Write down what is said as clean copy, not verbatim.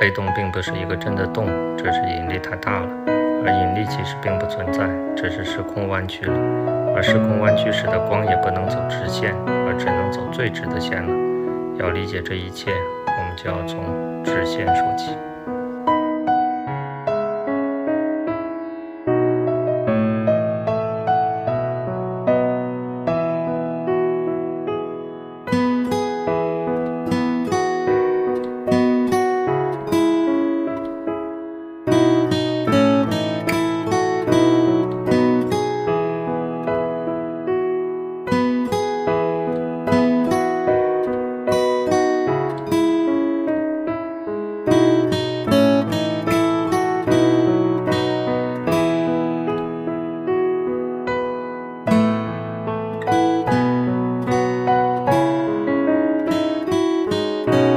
黑洞并不是一个真的洞，只是引力太大了，而引力其实并不存在，只是时空弯曲了，而时空弯曲使得光也不能走直线，而只能走最直的线了。要理解这一切，我们就要从直线说起。